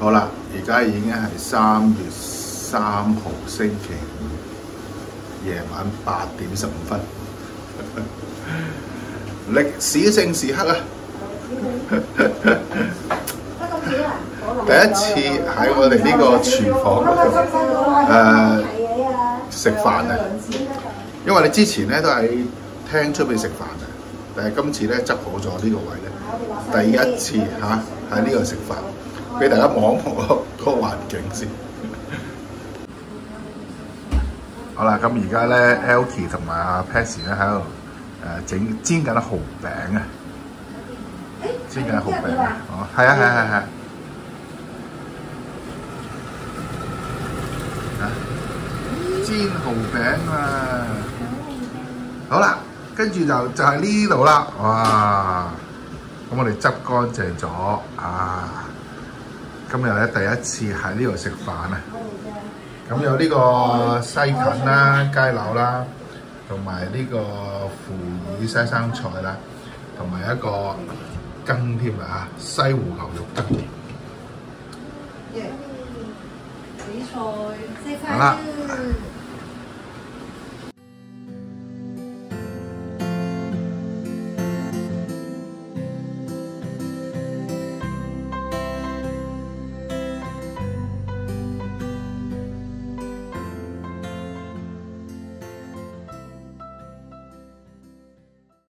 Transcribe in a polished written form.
好啦，而家已經係3月3號星期五夜晚8點15分，歷史性時刻啊！第一次喺我哋呢個廚房食飯啊！因為你之前咧都喺廳出邊食飯啊，但係今次咧執好咗呢個位咧，第一次喺呢度食飯，俾大家望一望個環境先。好啦，咁而家咧 Elkie 同埋阿 Patsy 咧喺度煎緊蠔餅啊！煎緊蠔餅啊！哦，係啊！煎蠔餅啊！好啦，跟住就係呢度啦，哇！咁我哋執乾淨咗啊！今日咧第一次喺呢度食飯啊！咁有呢個西芹啦、雞柳啦，同埋呢個腐乳西生菜啦，同埋一個羹添啊，西湖牛肉羹。 紫菜， 好啦。